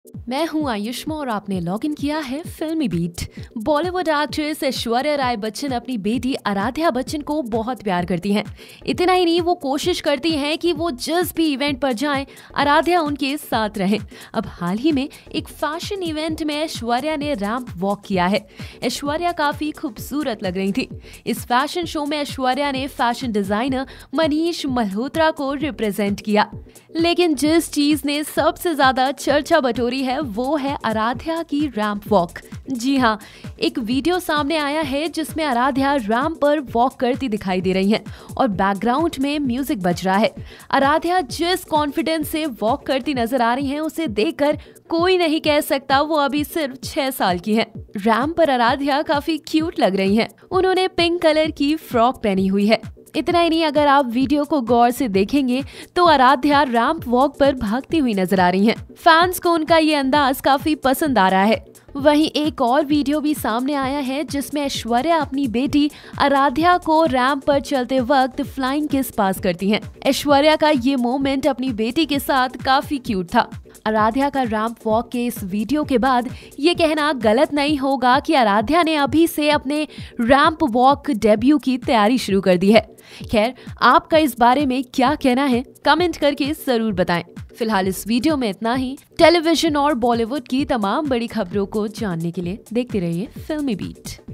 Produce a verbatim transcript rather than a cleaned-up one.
मैं हूं आयुष्मा और आपने लॉग इन किया है Filmi beat. Bollywood actress Aishwarya Rai Bachchan अपनी बेटी आराध्या बच्चन को बहुत प्यार करती हैं। इतना ही नहीं, वो कोशिश करती हैं कि वो जिस भी इवेंट पर जाएं, आराध्या उनके साथ रहे। अब हाल ही में एक फैशन इवेंट में ऐश्वर्या ने रैंप वॉक किया है। ऐश्वर्या काफी खूबसूरत लग रही थी। इस फैशन शो में ऐश्वर्या ने फैशन डिजाइनर मनीष मल्होत्रा को रिप्रेजेंट किया, लेकिन जिस चीज ने सबसे ज्यादा चर्चा बटोरी है वो है आराध्या की रैंप वॉक। जी हाँ, एक वीडियो सामने आया है जिसमें आराध्या रैंप पर वॉक करती दिखाई दे रही हैं और बैकग्राउंड में म्यूजिक बज रहा है। आराध्या जिस कॉन्फिडेंस से वॉक करती नजर आ रही हैं, उसे देखकर कोई नहीं कह सकता वो अभी सिर्फ छह साल की है। रैंप पर आराध्या काफी क्यूट लग रही हैं। उन्होंने पिंक कलर की फ्रॉक पहनी हुई है। इतना ही नहीं, अगर आप वीडियो को गौर से देखेंगे तो आराध्या रैंप वॉक पर भागती हुई नजर आ रही हैं। फैंस को उनका ये अंदाज काफी पसंद आ रहा है। वहीं एक और वीडियो भी सामने आया है जिसमें ऐश्वर्या अपनी बेटी आराध्या को रैंप पर चलते वक्त फ्लाइंग किस पास करती हैं। ऐश्वर्या का ये मोमेंट अपनी बेटी के साथ काफी क्यूट था। आराध्या का रैंप वॉक के इस वीडियो के बाद ये कहना गलत नहीं होगा कि आराध्या ने अभी से अपने रैंप वॉक डेब्यू की तैयारी शुरू कर दी है। खैर, आपका इस बारे में क्या कहना है, कमेंट करके जरूर बताएं। फिलहाल इस वीडियो में इतना ही। टेलीविजन और बॉलीवुड की तमाम बड़ी खबरों को जानने के लिए देखते रहिए फिल्मी बीट।